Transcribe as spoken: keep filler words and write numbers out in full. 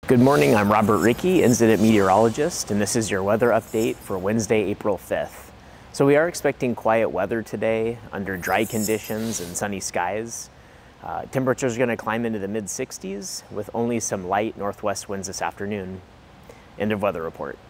Good morning, I'm Robert Rickey, incident meteorologist, and this is your weather update for Wednesday, April fifth. So we are expecting quiet weather today under dry conditions and sunny skies. Uh, temperatures are going to climb into the mid sixties with only some light northwest winds this afternoon. End of weather report.